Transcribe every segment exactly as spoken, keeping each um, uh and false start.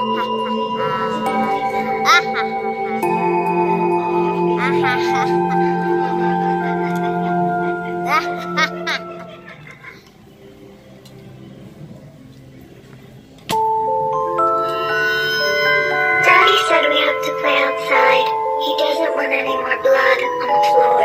Daddy said we have to play outside. He doesn't want any more blood on the floor.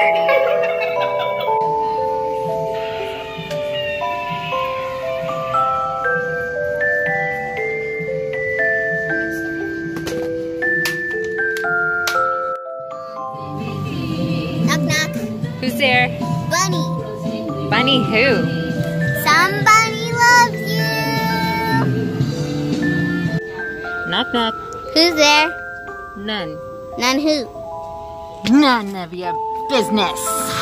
Knock, knock. Who's there? Bunny. Bunny who? Somebody loves you. Knock, knock. Who's there? None. None who? None of your business.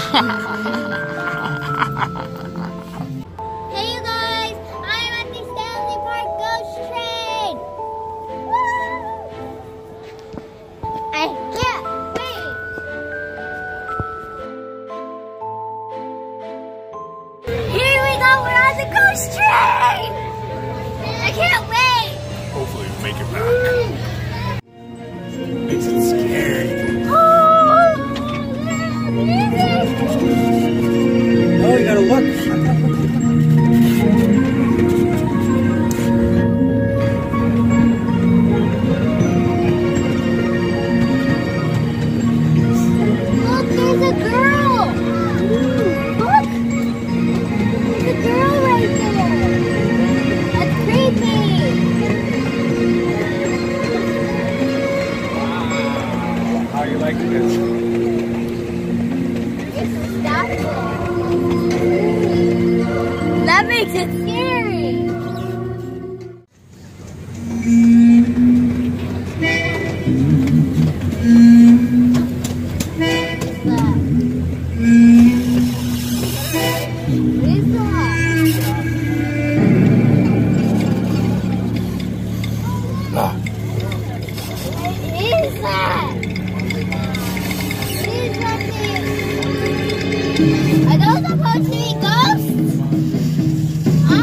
Hey you guys, I'm at the Stanley Park Ghost Train. Woo! I can't wait. Here we go, we're on the ghost train. I can't wait. Hopefully we make it back. Makes it scary. Oh, Oh, you gotta look. look, there's a girl. Look, there's a girl right there. That's creepy. How you liking this? It's a That makes it scary. What is that? Ah, What is that? What is that thing? Are those supposed to be ghosts? I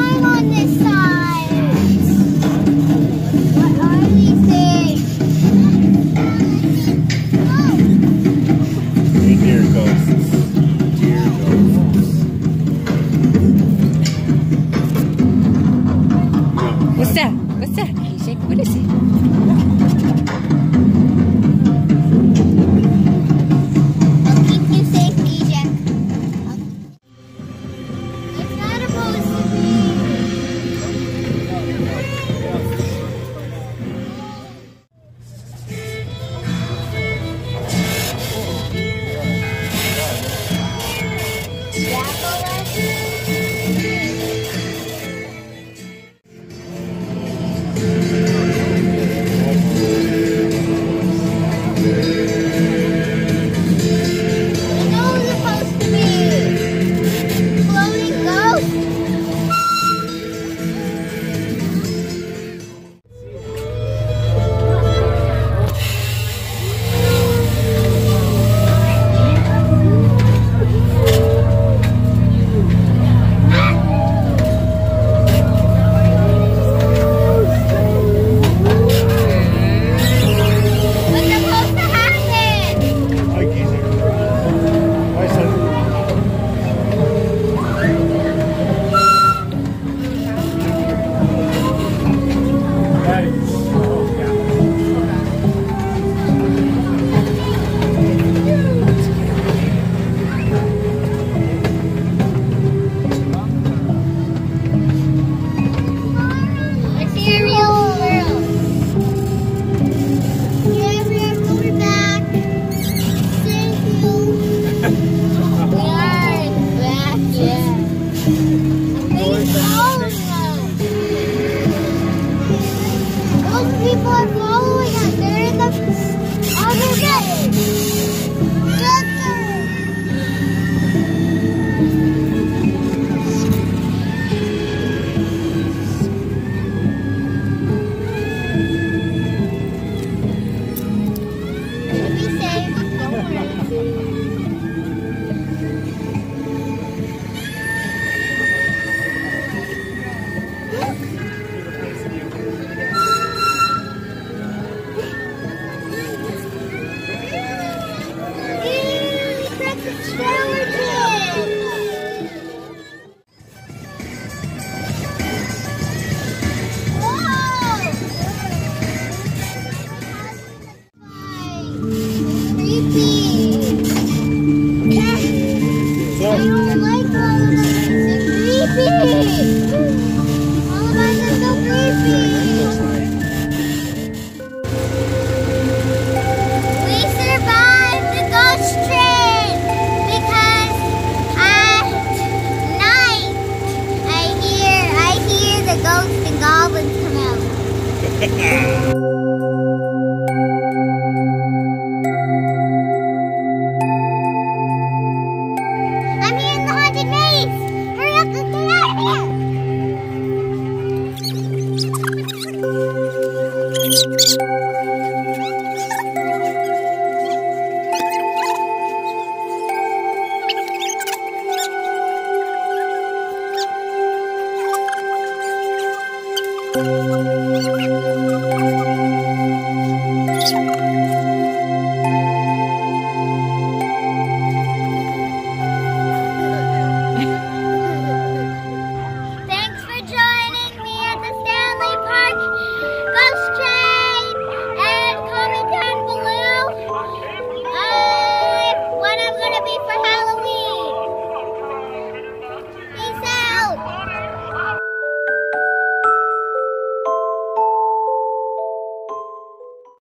Thank you.